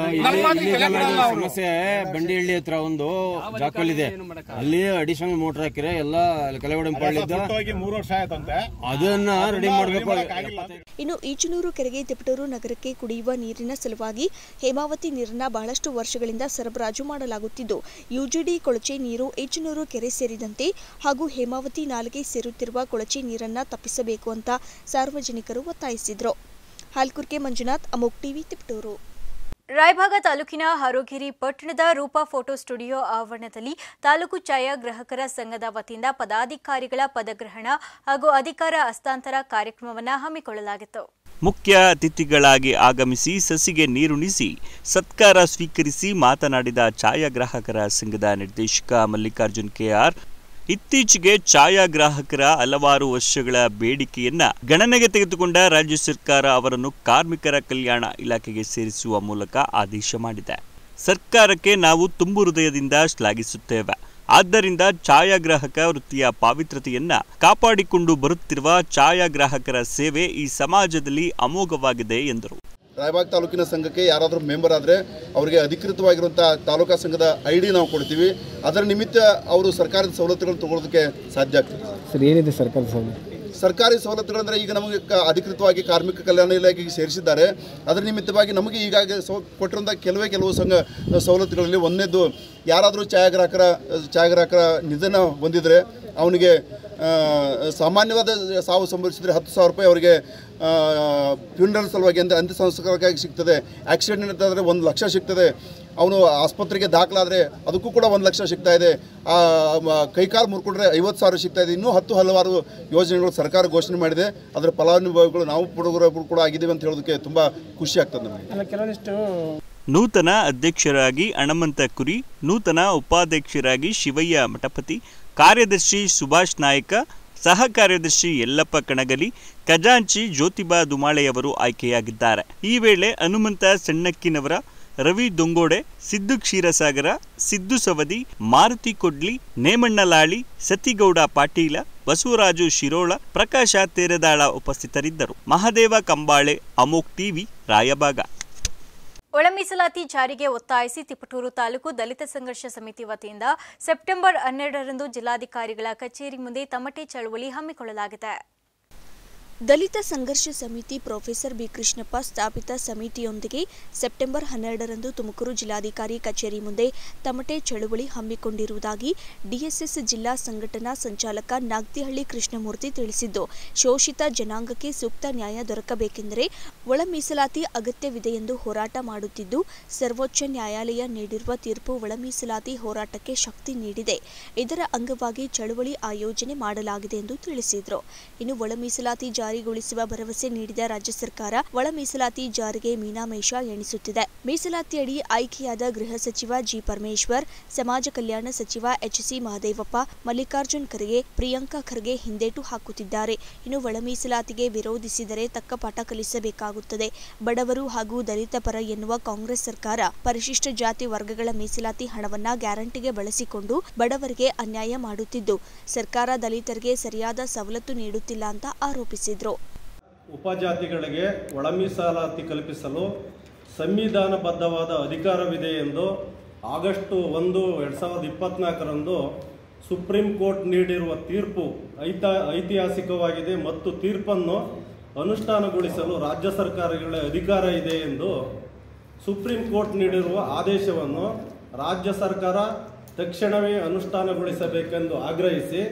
ಸಮಸ್ಯೆ ಬಂಡಿಹಳ್ಳಿ ಹತ್ರ ಒಂದು ಜಾಕಲ್ ಇದೆ, ಅಲ್ಲಿ ಅಡಿಷನಲ್ ಮೋಟರ್ ಹಾಕಿದ್ರೆ ಎಲ್ಲ ಕೆಲವಡೆ ಮೂರು ವರ್ಷ ಆಯ್ತಂತೆ, ಅದನ್ನ ರೆಡಿ ಮಾಡಬೇಕು. ಇನ್ನು ಈಚನೂರು ಕೆರೆಗೆ ತಿಪಟೂರು ನಗರಕ್ಕೆ ಕುಡಿಯುವ ನೀರಿನ ಸಲುವಾಗಿ ಹೇಮಾವತಿ ನೀರನ್ನ ಬಹಳಷ್ಟು ವರ್ಷಗಳಿಂದ ಸರಬರಾಜು ಮಾಡಲಾಗುತ್ತಿದ್ದು, ಯುಜಿಡಿ ಕೊಳಚೆ ನೀರು ಈಚನೂರು ಕೆರೆ ಸೇರಿದಂತೆ ಹಾಗೂ ಹೇಮಾವತಿ ನಾಲೆಗೆ ಸೇರುತ್ತಿರುವ ಕೊಳಚೆ ನೀರನ್ನ ತಪ್ಪಿಸಬೇಕು ಅಂತ ಸಾರ್ವಜನಿಕರು ಒತ್ತಾಯಿಸಿದ್ರು. ಹಾಲ್ಕುರ್ಕೆ ಮಂಜುನಾಥ್, ಅಮೋಕ್ ಟಿವಿ, ತಿಪಟೂರು. ರಾಯಭಾಗ ತಾಲೂಕಿನ ಹಾರೋಗಿರಿ ಪಟ್ಟಣದ ರೂಪಾ ಫೋಟೋ ಸ್ಟುಡಿಯೋ ಆವರಣದಲ್ಲಿ ತಾಲೂಕು ಛಾಯಾಗ್ರಾಹಕರ ಸಂಘದ ವತಿಯಿಂದ ಪದಾಧಿಕಾರಿಗಳ ಪದಗ್ರಹಣ ಹಾಗೂ ಅಧಿಕಾರ ಹಸ್ತಾಂತರ ಕಾರ್ಯಕ್ರಮವನ್ನು ಹಮ್ಮಿಕೊಳ್ಳಲಾಗಿತ್ತು. ಮುಖ್ಯ ಅತಿಥಿಗಳಾಗಿ ಆಗಮಿಸಿ ಸಸಿಗೆ ನೀರುಣಿಸಿ ಸತ್ಕಾರ ಸ್ವೀಕರಿಸಿ ಮಾತನಾಡಿದ ಛಾಯಾಗ್ರಾಹಕರ ಸಂಘದ ನಿರ್ದೇಶಕ ಮಲ್ಲಿಕಾರ್ಜುನ್ ಕೆಆರ್, ಇತ್ತೀಚೆಗೆ ಛಾಯಾಗ್ರಾಹಕರ ಹಲವಾರು ವರ್ಷಗಳ ಬೇಡಿಕೆಯನ್ನ ಗಣನೆಗೆ ತೆಗೆದುಕೊಂಡ ರಾಜ್ಯ ಸರ್ಕಾರ ಅವರನ್ನು ಕಾರ್ಮಿಕರ ಕಲ್ಯಾಣ ಇಲಾಖೆಗೆ ಸೇರಿಸುವ ಮೂಲಕ ಆದೇಶ ಮಾಡಿದೆ. ಸರ್ಕಾರಕ್ಕೆ ನಾವು ತುಂಬು ಹೃದಯದಿಂದ ಶ್ಲಾಘಿಸುತ್ತೇವೆ. ಆದ್ದರಿಂದ ಛಾಯಾಗ್ರಾಹಕ ವೃತ್ತಿಯ ಪಾವಿತ್ರತೆಯನ್ನ ಕಾಪಾಡಿಕೊಂಡು ಬರುತ್ತಿರುವ ಛಾಯಾಗ್ರಾಹಕರ ಸೇವೆ ಈ ಸಮಾಜದಲ್ಲಿ ಅಮೋಘವಾಗಿದೆ ಎಂದರು. ರಾಯಬಾಗ್ ತಾಲೂಕಿನ ಸಂಘಕ್ಕೆ ಯಾರಾದರೂ ಮೆಂಬರ್ ಆದರೆ ಅವರಿಗೆ ಅಧಿಕೃತವಾಗಿರುವಂಥ ತಾಲೂಕಾ ಸಂಘದ ಐ ಡಿ ನಾವು ಕೊಡ್ತೀವಿ. ಅದರ ನಿಮಿತ್ತ ಅವರು ಸರ್ಕಾರದ ಸವಲತ್ತುಗಳನ್ನು ತಗೊಳ್ಳೋದಕ್ಕೆ ಸಾಧ್ಯ ಆಗ್ತದೆ. ಸರ್, ಏನಿದೆ ಸರ್ಕಾರದ ಸವಲತ್ತು? ಸರ್ಕಾರಿ ಸವಲತ್ತುಗಳಂದರೆ ಈಗ ನಮಗೆ ಅಧಿಕೃತವಾಗಿ ಕಾರ್ಮಿಕ ಕಲ್ಯಾಣ ಇಲಾಖೆಗೆ ಸೇರಿಸಿದ್ದಾರೆ. ಅದರ ನಿಮಿತ್ತವಾಗಿ ನಮಗೆ ಈಗಾಗಲೇ ಸೌ ಕೊಟ್ಟಿರುವಂಥ ಕೆಲವೇ ಕೆಲವು ಸಂಘ ಸವಲತ್ತುಗಳಲ್ಲಿ ಒಂದನೇದು, ಯಾರಾದರೂ ಛಾಯಾಗ್ರಾಹಕರ ಛಾಯಾಗ್ರಾಹಕರ ನಿಧನ ಹೊಂದಿದರೆ ಅವನಿಗೆ ಸಾಮಾನ್ಯವಾದ ಸಾವು ಸಂಭವಿಸಿದರೆ ಹತ್ತು ಸಾವಿರ ರೂಪಾಯಿ ಅವರಿಗೆ ಫ್ಯೂನರಲ್ ಸಲುವಾಗಿ ಅಂದರೆ ಅಂತ್ಯ ಸಂಸ್ಕಾರಕ್ಕಾಗಿ ಸಿಗ್ತದೆ. ಆಕ್ಸಿಡೆಂಟ್ ಆದರೆ ಒಂದು ಲಕ್ಷ ಸಿಗ್ತದೆ. ಅವನು ಆಸ್ಪತ್ರೆಗೆ ದಾಖಲಾದರೆ ಅದಕ್ಕೂ ಕೂಡ ಒಂದು ಲಕ್ಷ ಸಿಗ್ತಾ ಇದೆ. ಕೈಕಾಲು ಮುರ್ಕೊಂಡ್ರೆ ಐವತ್ತು ಸಾವಿರ ಸಿಗ್ತಾ ಇದೆ. ಇನ್ನೂ ಹತ್ತು ಹಲವಾರು ಯೋಜನೆಗಳು ಸರ್ಕಾರ ಘೋಷಣೆ ಮಾಡಿದೆ. ಅದರ ಫಲಾನುಭವಿಗಳು ನಾವು ಹುಡುಗರು ಕೂಡ ಆಗಿದ್ದೀವಿ ಅಂತ ಹೇಳೋದಕ್ಕೆ ತುಂಬ ಖುಷಿ ಆಗ್ತದೆ ನಮಗೆ. ಕೆಲವೊಂದಿಷ್ಟು ನೂತನ ಅಧ್ಯಕ್ಷರಾಗಿ ಹಣಮಂತ ಕುರಿ, ನೂತನ ಉಪಾಧ್ಯಕ್ಷರಾಗಿ ಶಿವಯ್ಯ ಮಠಪತಿ, ಕಾರ್ಯದರ್ಶಿ ಸುಭಾಷ್ ನಾಯಕ, ಸಹ ಕಾರ್ಯದರ್ಶಿ ಯಲ್ಲಪ್ಪ ಕಣಗಲಿ, ಖಜಾಂಚಿ ಜ್ಯೋತಿಬಾ ದುಮಾಳೆಯವರು ಆಯ್ಕೆಯಾಗಿದ್ದಾರೆ. ಈ ವೇಳೆ ಹನುಮಂತ ಸಣ್ಣಕ್ಕಿನವರ, ರವಿ ದೊಂಗೋಡೆ, ಸಿದ್ದು ಕ್ಷೀರಸಾಗರ, ಸಿದ್ದು ಸವದಿ, ಮಾರುತಿ ಕೊಡ್ಲಿ, ನೇಮಣ್ಣಲಾಳಿ, ಸತಿಗೌಡ ಪಾಟೀಲ, ಬಸವರಾಜು ಶಿರೋಳ, ಪ್ರಕಾಶ ತೇರದಾಳ ಉಪಸ್ಥಿತರಿದ್ದರು. ಮಹದೇವ ಕಂಬಾಳೆ, ಅಮೋಕ್ ಟಿವಿ, ರಾಯಬಾಗ. ಒಳ ಮೀಸಲಾತಿ ಜಾರಿಗೆ ಒತ್ತಾಯಿಸಿ ತಿಪಟೂರು ತಾಲೂಕು ದಲಿತ ಸಂಘರ್ಷ ಸಮಿತಿ ವತಿಯಿಂದ ಸೆಪ್ಟೆಂಬರ್ ಹನ್ನೆರಡರಂದು ಜಿಲ್ಲಾಧಿಕಾರಿಗಳ ಕಚೇರಿ ಮುಂದೆ ತಮಟೆ ಚಳವಳಿ ಹಮ್ಮಿಕೊಳ್ಳಲಾಗಿದೆ. ದಲಿತ ಸಂಘರ್ಷ ಸಮಿತಿ ಪ್ರೊಫೆಸರ್ ಬಿ ಕೃಷ್ಣಪ್ಪ ಸ್ಥಾಪಿತ ಸಮಿತಿಯೊಂದಿಗೆ ಸೆಪ್ಟೆಂಬರ್ ಹನ್ನೆರಡರಂದು ತುಮಕೂರು ಜಿಲ್ಲಾಧಿಕಾರಿ ಕಚೇರಿ ಮುಂದೆ ತಮಟೆ ಚಳವಳಿ ಹಮ್ಮಿಕೊಂಡಿರುವುದಾಗಿ ಡಿಎಸ್ಎಸ್ ಜಿಲ್ಲಾ ಸಂಘಟನಾ ಸಂಚಾಲಕ ನಾಗ್ತಿಹಳ್ಳಿ ಕೃಷ್ಣಮೂರ್ತಿ ತಿಳಿಸಿದ್ದು, ಶೋಷಿತ ಜನಾಂಗಕ್ಕೆ ಸೂಕ್ತ ನ್ಯಾಯ ದೊರಕಬೇಕೆಂದರೆ ಒಳ ಮೀಸಲಾತಿ ಅಗತ್ಯವಿದೆ ಎಂದು ಹೋರಾಟ ಮಾಡುತ್ತಿದ್ದು, ಸರ್ವೋಚ್ಚ ನ್ಯಾಯಾಲಯ ನೀಡಿರುವ ತೀರ್ಪು ಒಳ ಮೀಸಲಾತಿ ಹೋರಾಟಕ್ಕೆ ಶಕ್ತಿ ನೀಡಿದೆ. ಇದರ ಅಂಗವಾಗಿ ಚಳವಳಿ ಆಯೋಜನೆ ಮಾಡಲಾಗಿದೆ ಎಂದು ತಿಳಿಸಿದರು. ಇನ್ನು ಒಳ ಮೀಸಲಾತಿ ಜಾರಿಗೊಳಿಸುವ ಭರವಸೆ ನೀಡಿದ ರಾಜ್ಯ ಸರ್ಕಾರ ಒಳ ಮೀಸಲಾತಿ ಜಾರಿಗೆ ಮೀನಾಮೇಷ ಎಣಿಸುತ್ತಿದೆ. ಮೀಸಲಾತಿಯಡಿ ಆಯ್ಕೆಯಾದ ಗೃಹ ಸಚಿವ ಜಿ ಪರಮೇಶ್ವರ್, ಸಮಾಜ ಕಲ್ಯಾಣ ಸಚಿವ ಎಚ್ ಸಿ ಮಹದೇವಪ್ಪ, ಮಲ್ಲಿಕಾರ್ಜುನ್ ಖರ್ಗೆ, ಪ್ರಿಯಾಂಕಾ ಖರ್ಗೆ ಹಿಂದೇಟು ಹಾಕುತ್ತಿದ್ದಾರೆ. ಇನ್ನು ಒಳ ಮೀಸಲಾತಿಗೆ ವಿರೋಧಿಸಿದರೆ ತಕ್ಕ ಪಾಠ ಕಲಿಸಬೇಕಾಗುತ್ತದೆ. ಬಡವರು ಹಾಗೂ ದಲಿತ ಪರ ಎನ್ನುವ ಕಾಂಗ್ರೆಸ್ ಸರ್ಕಾರ ಪರಿಶಿಷ್ಟ ಜಾತಿ ವರ್ಗಗಳ ಮೀಸಲಾತಿ ಹಣವನ್ನ ಗ್ಯಾರಂಟಿಗೆ ಬಳಸಿಕೊಂಡು ಬಡವರಿಗೆ ಅನ್ಯಾಯ ಮಾಡುತ್ತಿದ್ದು, ಸರ್ಕಾರ ದಲಿತರಿಗೆ ಸರಿಯಾದ ಸವಲತ್ತು ನೀಡುತ್ತಿಲ್ಲ ಅಂತ ಆರೋಪಿಸಿದರು. ಉಪಜಾತಿಗಳಿಗೆ ಒಳ ಮೀಸಲಾತಿ ಕಲ್ಪಿಸಲು ಸಂವಿಧಾನಬದ್ಧವಾದ ಅಧಿಕಾರವಿದೆ ಎಂದು ಆಗಸ್ಟ್ ಒಂದು ಎರಡ್ ಸಾವಿರದ ಇಪ್ಪತ್ನಾಲ್ಕರಂದು ಸುಪ್ರೀಂ ಕೋರ್ಟ್ ನೀಡಿರುವ ತೀರ್ಪು ಐತ ಐತಿಹಾಸಿಕವಾಗಿದೆ ಮತ್ತು ತೀರ್ಪನ್ನು ಅನುಷ್ಠಾನಗೊಳಿಸಲು ರಾಜ್ಯ ಸರ್ಕಾರಗಳ ಅಧಿಕಾರ ಇದೆ ಎಂದು ಸುಪ್ರೀಂ ಕೋರ್ಟ್ ನೀಡಿರುವ ಆದೇಶವನ್ನು ರಾಜ್ಯ ಸರ್ಕಾರ ತಕ್ಷಣವೇ ಅನುಷ್ಠಾನಗೊಳಿಸಬೇಕೆಂದು ಆಗ್ರಹಿಸಿ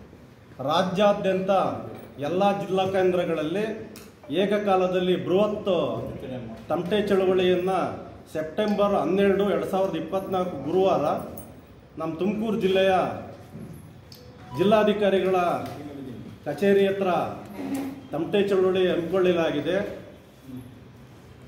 ರಾಜ್ಯಾದ್ಯಂತ ಎಲ್ಲ ಜಿಲ್ಲಾ ಕೇಂದ್ರಗಳಲ್ಲಿ ಏಕಕಾಲದಲ್ಲಿ ಬೃಹತ್ ತಮಟೆ ಚಳವಳಿಯನ್ನು ಸೆಪ್ಟೆಂಬರ್ ಹನ್ನೆರಡು ಎರಡು ಸಾವಿರದ ಇಪ್ಪತ್ನಾಲ್ಕು ಗುರುವಾರ ನಮ್ಮ ತುಮಕೂರು ಜಿಲ್ಲೆಯ ಜಿಲ್ಲಾಧಿಕಾರಿಗಳ ಕಚೇರಿ ಹತ್ರ ತಮಟೆ ಚಳವಳಿ ಹಮ್ಮಿಕೊಳ್ಳಲಾಗಿದೆ.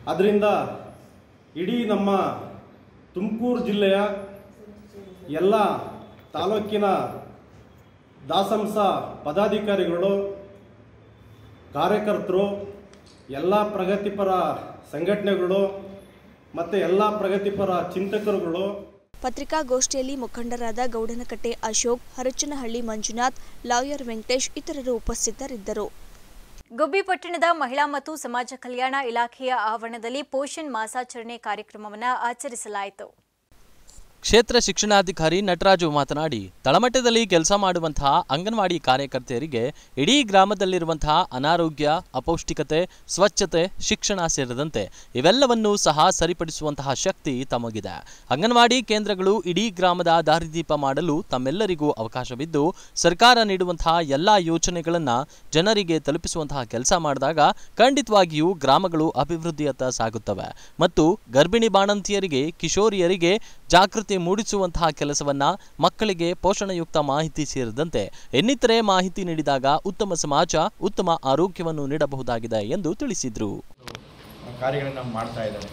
ಅದರಿಂದ ಇಡೀ ನಮ್ಮ ತುಮಕೂರು ಜಿಲ್ಲೆಯ ಎಲ್ಲ ತಾಲೂಕಿನ ದಾಸಂಸ ಪದಾಧಿಕಾರಿಗಳು, ಕಾರ್ಯಕರ್ತರು, ಎಲ್ಲ ಪ್ರಗತಿಪರ ಸಂಘಟನೆಗಳು ಮತ್ತು ಎಲ್ಲ ಪ್ರಗತಿಪರ ಚಿಂತಕರುಗಳು. ಪತ್ರಿಕಾಗೋಷ್ಠಿಯಲ್ಲಿ ಮುಖಂಡರಾದ ಗೌಡನಕಟ್ಟೆ ಅಶೋಕ್, ಹರಚನಹಳ್ಳಿ ಮಂಜುನಾಥ್, ಲಾಯರ್ ವೆಂಕಟೇಶ್ ಇತರರು ಉಪಸ್ಥಿತರಿದ್ದರು. ಗುಬ್ಬಿ ಪಟ್ಟಣದ ಮಹಿಳಾ ಮತ್ತು ಸಮಾಜ ಕಲ್ಯಾಣ ಇಲಾಖೆಯ ಆವರಣದಲ್ಲಿ ಪೋಷಣ್ ಮಾಸಾಚರಣೆ ಕಾರ್ಯಕ್ರಮವನ್ನು ಆಚರಿಸಲಾಯಿತು. ಕ್ಷೇತ್ರ ಶಿಕ್ಷಣಾಧಿಕಾರಿ ನಟರಾಜು ಮಾತನಾಡಿ, ತಳಮಟ್ಟದಲ್ಲಿ ಕೆಲಸ ಮಾಡುವಂತಹ ಅಂಗನವಾಡಿ ಕಾರ್ಯಕರ್ತೆಯರಿಗೆ ಇಡೀ ಗ್ರಾಮದಲ್ಲಿರುವಂತಹ ಅನಾರೋಗ್ಯ, ಅಪೌಷ್ಟಿಕತೆ, ಸ್ವಚ್ಛತೆ, ಶಿಕ್ಷಣ ಸೇರಿದಂತೆ ಇವೆಲ್ಲವನ್ನೂ ಸಹ ಸರಿಪಡಿಸುವಂತಹ ಶಕ್ತಿ ತಮಗಿದೆ. ಅಂಗನವಾಡಿ ಕೇಂದ್ರಗಳು ಇಡೀ ಗ್ರಾಮದ ದಾರಿದೀಪ ಮಾಡಲು ತಮ್ಮೆಲ್ಲರಿಗೂ ಅವಕಾಶವಿದ್ದು, ಸರ್ಕಾರ ನೀಡುವಂತಹ ಎಲ್ಲ ಯೋಜನೆಗಳನ್ನು ಜನರಿಗೆ ತಲುಪಿಸುವಂತಹ ಕೆಲಸ ಮಾಡಿದಾಗ ಖಂಡಿತವಾಗಿಯೂ ಗ್ರಾಮಗಳು ಅಭಿವೃದ್ಧಿಯತ್ತ ಸಾಗುತ್ತವೆ ಮತ್ತು ಗರ್ಭಿಣಿ ಬಾಣಂತಿಯರಿಗೆ, ಕಿಶೋರಿಯರಿಗೆ ಜಾಗೃತಿ ಮೂಡಿಸುವಂತಹ ಕೆಲಸವನ್ನ, ಮಕ್ಕಳಿಗೆ ಪೋಷಣಯುಕ್ತ ಮಾಹಿತಿ ಸೇರಿದಂತೆ ಇನ್ನಿತರೆ ಮಾಹಿತಿ ನೀಡಿದಾಗ ಉತ್ತಮ ಸಮಾಜ, ಉತ್ತಮ ಆರೋಗ್ಯವನ್ನು ನೀಡಬಹುದಾಗಿದೆ ಎಂದು ತಿಳಿಸಿದರು. ಕಾರ್ಯಗಳನ್ನು ಮಾಡ್ತಾ ಇದ್ದಾರೆ.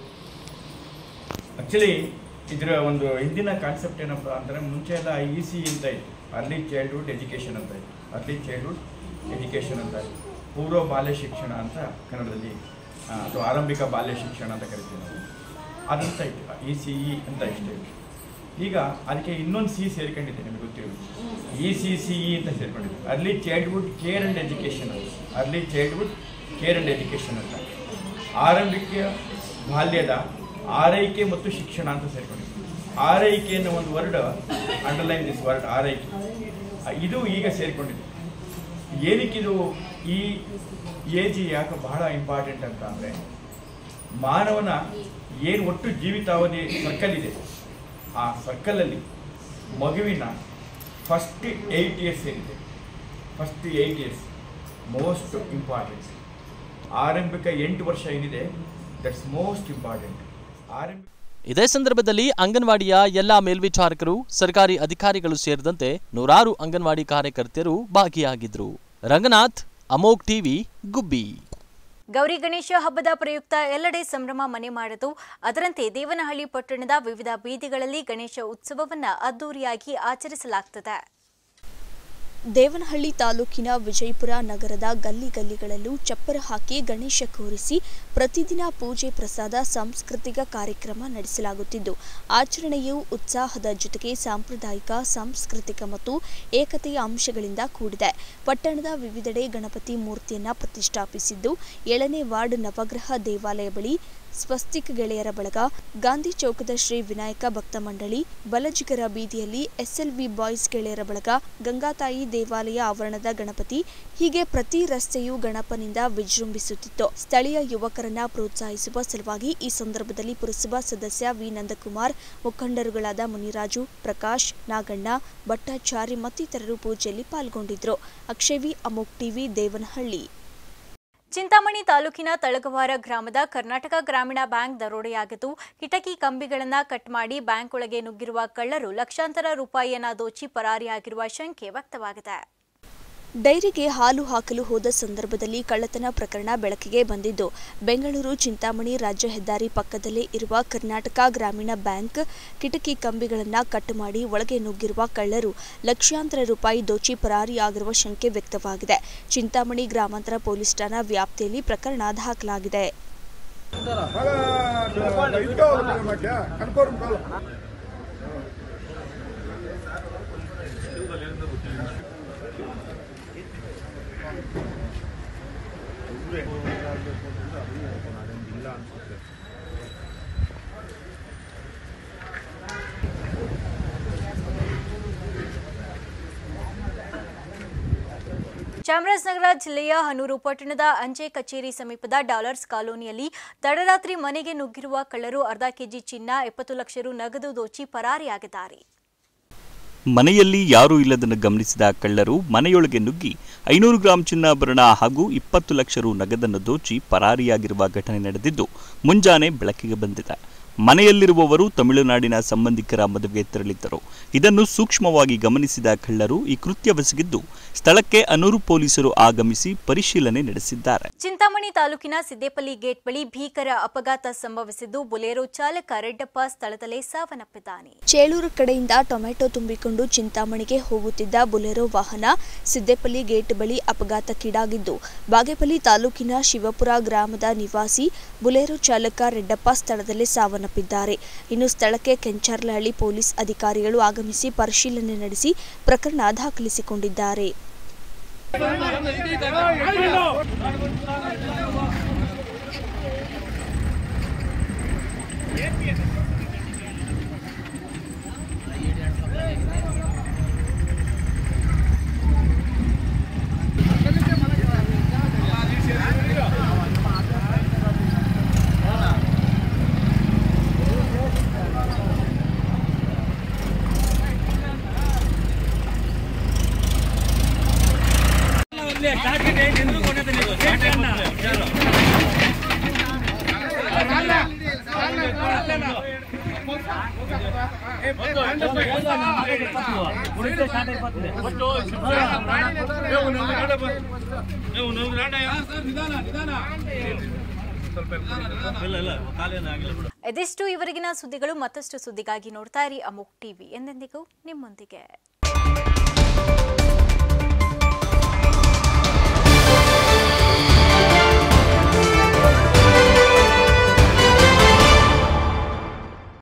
ಆಕ್ಚುಲಿ ಇದರ ಒಂದು ಹಿಂದಿನ ಕಾನ್ಸೆಪ್ಟ್ ಏನಪ್ಪ ಅಂದರೆ, ಮುಂಚೆ ಎಲ್ಲ ಇ ಸಿ ಅಂತ ಇತ್ತು, ಅರ್ಲಿ ಚೈಲ್ಡ್ಹುಡ್ ಎಜುಕೇಷನ್ ಅಂತ ಇತ್ತು. ಅರ್ಲಿ ಚೈಲ್ಡ್ಹುಡ್ ಎಜುಕೇಷನ್ ಅಂತ ಇತ್ತು, ಪೂರ್ವ ಬಾಲ್ಯ ಶಿಕ್ಷಣ ಅಂತ ಕನ್ನಡದಲ್ಲಿ, ಅಥವಾ ಆರಂಭಿಕ ಬಾಲ್ಯ ಶಿಕ್ಷಣ ಅಂತ ಕರಿತೀವಿ ನಾವು. ಅದಂತ ಇತ್ತು, ಇ ಸಿ ಇ ಅಂತ ಇಷ್ಟೇ. ಈಗ ಅದಕ್ಕೆ ಇನ್ನೊಂದು ಸಿ ಸೇರ್ಕೊಂಡಿದೆ, ನಿಮಗೆ ಗೊತ್ತಿರೋದು, ಇ ಸಿ ಸಿ ಇ ಅಂತ ಸೇರ್ಕೊಂಡಿದೆ, early childhood care and education ಅಂತ. Early childhood care and education ಅಂತ, ಆರಂಭಿಕ ಬಾಲ್ಯದ ಆರೈಕೆ ಮತ್ತು ಶಿಕ್ಷಣ ಅಂತ ಸೇರ್ಕೊಂಡಿದೆ. ಆರೈಕೆ ಅನ್ನೋ ಒಂದು ವರ್ಡ್, ಅಂಡರ್ಲೈನ್ ದಿಸ್ ವರ್ಡ್, ಆರೈಕೆ, ಇದು ಈಗ ಸೇರಿಕೊಂಡಿದೆ. ಏನಕ್ಕಿದು ಈ ಏಜ್ ಯಾಕೆ ಬಹಳ ಇಂಪಾರ್ಟೆಂಟ್ ಅಂತ ಅಂದರೆ, ಮಾನವನ ಏನು ಒಟ್ಟು ಜೀವಿತಾವಧಿ ಸರ್ಕಲ್ ಇದೆ, ಆ ಸರ್ಕಲಲ್ಲಿ ಮಗುವಿನ ಫಸ್ಟ್ ಏಯ್ಟ್ ಇಯರ್ಸ್ ಏನಿದೆ, first eight years most important. ಆರಂಭಿಕ ಎಂಟು ವರ್ಷ ಏನಿದೆ, ದಟ್ಸ್ ಮೋಸ್ಟ್ ಇಂಪಾರ್ಟೆಂಟ್. ಆರಂಭಿಕ ಇದೇ ಸಂದರ್ಭದಲ್ಲಿ ಅಂಗನವಾಡಿಯ ಎಲ್ಲಾ ಮೇಲ್ವಿಚಾರಕರು, ಸರ್ಕಾರಿ ಅಧಿಕಾರಿಗಳು ಸೇರಿದಂತೆ ನೂರಾರು ಅಂಗನವಾಡಿ ಕಾರ್ಯಕರ್ತೆಯರು ಭಾಗಿಯಾಗಿದ್ದರು. ರಂಗನಾಥ್, ಅಮೋಕ್ ಟಿವಿ, ಗುಬ್ಬಿ. ಗೌರಿ ಗಣೇಶ ಹಬ್ಬದ ಪ್ರಯುಕ್ತ ಎಲ್ಲೆಡೆ ಸಂಭ್ರಮ ಮನೆ ಮಾಡಿತು. ಅದರಂತೆ ದೇವನಹಳ್ಳಿ ಪಟ್ಟಣದ ವಿವಿಧ ಬೀದಿಗಳಲ್ಲಿ ಗಣೇಶ ಉತ್ಸವವನ್ನು ಅದ್ದೂರಿಯಾಗಿ ಆಚರಿಸಲಾಗುತ್ತದೆ. ದೇವನಹಳ್ಳಿ ತಾಲೂಕಿನ ವಿಜಯಪುರ ನಗರದ ಗಲ್ಲಿ ಗಲ್ಲಿಗಳಲ್ಲೂ ಚಪ್ಪರ ಹಾಕಿ ಗಣೇಶ ಕೂರಿಸಿ ಪ್ರತಿದಿನ ಪೂಜೆ, ಪ್ರಸಾದ, ಸಾಂಸ್ಕೃತಿಕ ಕಾರ್ಯಕ್ರಮ ನಡೆಸಲಾಗುತ್ತಿದ್ದು, ಆಚರಣೆಯು ಉತ್ಸಾಹದ ಜೊತೆಗೆ ಸಾಂಪ್ರದಾಯಿಕ, ಸಾಂಸ್ಕೃತಿಕ ಮತ್ತು ಏಕತೆಯ ಅಂಶಗಳಿಂದ ಕೂಡಿದೆ. ಪಟ್ಟಣದ ವಿವಿಧೆಡೆ ಗಣಪತಿ ಮೂರ್ತಿಯನ್ನ ಪ್ರತಿಷ್ಠಾಪಿಸಿದ್ದು, ಏಳನೇ ವಾರ್ಡ್ ನವಗ್ರಹ ದೇವಾಲಯ ಬಳಿ ಸ್ವಸ್ತಿಕ್ ಗೆಳೆಯರ ಬಳಗ, ಗಾಂಧಿ ಚೌಕದ ಶ್ರೀ ವಿನಾಯಕ ಭಕ್ತ ಮಂಡಳಿ, ಬಲಜಿಗರ ಬೀದಿಯಲ್ಲಿ ಎಸ್ಎಲ್ವಿ ಬಾಯ್ಸ್ ಗೆಳೆಯರ ಬಳಗ, ಗಂಗಾತಾಯಿ ದೇವಾಲಯ ಆವರಣದ ಗಣಪತಿ, ಹೀಗೆ ಪ್ರತಿ ರಸ್ತೆಯೂ ಗಣಪನಿಂದ ವಿಜೃಂಭಿಸುತ್ತಿತ್ತು. ಸ್ಥಳೀಯ ಯುವಕರನ್ನ ಪ್ರೋತ್ಸಾಹಿಸುವ ಸಲುವಾಗಿ ಈ ಸಂದರ್ಭದಲ್ಲಿ ಪುರಸಭಾ ಸದಸ್ಯ ವಿ ನಂದಕುಮಾರ್, ಮುಖಂಡರುಗಳಾದ ಮುನಿರಾಜು, ಪ್ರಕಾಶ್, ನಾಗಣ್ಣ, ಭಟ್ಟಾಚಾರಿ ಮತ್ತಿತರರು ಪೂಜೆಯಲ್ಲಿ ಪಾಲ್ಗೊಂಡಿದ್ದರು. ಅಕ್ಷಯವಿ, ಅಮೋಕ್ ಟಿವಿ, ದೇವನಹಳ್ಳಿ. ಚಿಂತಾಮಣಿ ತಾಲೂಕಿನ ತಳಗವಾರ ಗ್ರಾಮದ ಕರ್ನಾಟಕ ಗ್ರಾಮೀಣ ಬ್ಯಾಂಕ್ ದರೋಡೆಯಾಗಿದ್ದು, ಕಿಟಕಿ ಕಂಬಿಗಳನ್ನು ಕಟ್ ಮಾಡಿ ಬ್ಯಾಂಕ್ ಒಳಗೆ ನುಗ್ಗಿರುವ ಕಳ್ಳರು ಲಕ್ಷಾಂತರ ರೂಪಾಯಿಯನ್ನ ದೋಚಿ ಪರಾರಿಯಾಗಿರುವ ಶಂಕೆ ವ್ಯಕ್ತವಾಗಿದೆ. ಡೈರಿಗೆ ಹಾಲು ಹಾಕಲು ಹೋದ ಸಂದರ್ಭದಲ್ಲಿ ಕಳ್ಳತನ ಪ್ರಕರಣ ಬೆಳಕಿಗೆ ಬಂದಿದ್ದು, ಬೆಂಗಳೂರು ಚಿಂತಾಮಣಿ ರಾಜ್ಯ ಹೆದ್ದಾರಿ ಪಕ್ಕದಲ್ಲೇ ಇರುವ ಕರ್ನಾಟಕ ಗ್ರಾಮೀಣ ಬ್ಯಾಂಕ್ ಕಿಟಕಿ ಕಂಬಿಗಳನ್ನು ಕಟ್ ಮಾಡಿ ಒಳಗೆ ನುಗ್ಗಿರುವ ಕಳ್ಳರು ಲಕ್ಷಾಂತರ ರೂಪಾಯಿ ದೋಚಿ ಪರಾರಿಯಾಗಿರುವ ಶಂಕೆ ವ್ಯಕ್ತವಾಗಿದೆ. ಚಿಂತಾಮಣಿ ಗ್ರಾಮಾಂತರ ಪೊಲೀಸ್ ಠಾಣಾ ವ್ಯಾಪ್ತಿಯಲ್ಲಿ ಪ್ರಕರಣ ದಾಖಲಾಗಿದೆ. ಚಾಮರಾಜನಗರ ಜಿಲ್ಲೆಯ ಹನೂರು ಪಟ್ಟಣದ ಅಂಚೆ ಕಚೇರಿ ಸಮೀಪದ ಡಾಲರ್ಸ್ ಕಾಲೋನಿಯಲ್ಲಿ ತಡರಾತ್ರಿ ಮನೆಗೆ ನುಗ್ಗಿರುವ ಕಳ್ಳರು ಅರ್ಧ ಕೆಜಿ ಚಿನ್ನ, ಎಪ್ಪತ್ತು ಲಕ್ಷ ರು ನಗದು ದೋಚಿ ಪರಾರಿಯಾಗಿದ್ದಾರೆ. ಮನೆಯಲ್ಲಿ ಯಾರೂ ಇಲ್ಲದನ್ನು ಗಮನಿಸಿದ ಕಳ್ಳರು ಮನೆಯೊಳಗೆ ನುಗ್ಗಿ ಐನೂರು ಗ್ರಾಂ ಚಿನ್ನಾಭರಣ ಹಾಗೂ ಇಪ್ಪತ್ತು ಲಕ್ಷ ರು ನಗದನ್ನು ದೋಚಿ ಪರಾರಿಯಾಗಿರುವ ಘಟನೆ ನಡೆದಿದ್ದು ಮುಂಜಾನೆ ಬೆಳಕಿಗೆ ಬಂದಿದೆ. ಮನೆಯಲ್ಲಿರುವವರು ತಮಿಳುನಾಡಿನ ಸಂಬಂಧಿಕರ ಮದುವೆಗೆ ತೆರಳಿದ್ದರು. ಇದನ್ನು ಸೂಕ್ಷ್ಮವಾಗಿ ಗಮನಿಸಿದ ಕಳ್ಳರು ಈ ಕೃತ್ಯವೆಸಗಿದ್ದು ಸ್ಥಳಕ್ಕೆ ಅನೂರು ಪೊಲೀಸರು ಆಗಮಿಸಿ ಪರಿಶೀಲನೆ ನಡೆಸಿದ್ದಾರೆ. ಚಿಂತಾಮಣಿ ತಾಲೂಕಿನ ಸಿದ್ದೇಪಲ್ಲಿ ಗೇಟ್ ಬಳಿ ಭೀಕರ ಅಪಘಾತ ಸಂಭವಿಸಿದ್ದು ಬೊಲೆರೋ ಚಾಲಕ ರೆಡ್ಡಪ್ಪ ಸ್ಥಳದಲ್ಲೇ ಸಾವನ್ನಪ್ಪಿದ್ದಾನೆ. ಚೇಳೂರು ಕಡೆಯಿಂದ ಟೊಮೆಟೊ ತುಂಬಿಕೊಂಡು ಚಿಂತಾಮಣಿಗೆ ಹೋಗುತ್ತಿದ್ದ ಬೊಲೆರೋ ವಾಹನ ಸಿದ್ದೇಪಲ್ಲಿ ಗೇಟ್ ಬಳಿ ಅಪಘಾತಕ್ಕೀಡಾಗಿದ್ದು ಬಾಗೇಪಲ್ಲಿ ತಾಲೂಕಿನ ಶಿವಪುರ ಗ್ರಾಮದ ನಿವಾಸಿ ಬೊಲೆರೋ ಚಾಲಕ ರೆಡ್ಡಪ್ಪ ಸ್ಥಳದಲ್ಲೇ ಸಾವನ್ನಪ್ಪಿದ್ದಾರೆ. ಇನ್ನು ಸ್ಥಳಕ್ಕೆ ಕೆಂಚರ್ಲಹಳ್ಳಿ ಪೊಲೀಸ್ ಅಧಿಕಾರಿಗಳು ಆಗಮಿಸಿ ಪರಿಶೀಲನೆ ನಡೆಸಿ ಪ್ರಕರಣ ದಾಖಲಿಸಿಕೊಂಡಿದ್ದಾರೆ. ಇದಿಷ್ಟು ಇವರೆಗಿನ ಸುದ್ದಿಗಳು. ಮತ್ತಷ್ಟು ಸುದ್ದಿಗಾಗಿ ನೋಡ್ತಾ ಇರಿ ಅಮೋಕ್ ಟಿವಿ, ಎಂದೆಂದಿಗೂ ನಿಮ್ಮೊಂದಿಗೆ.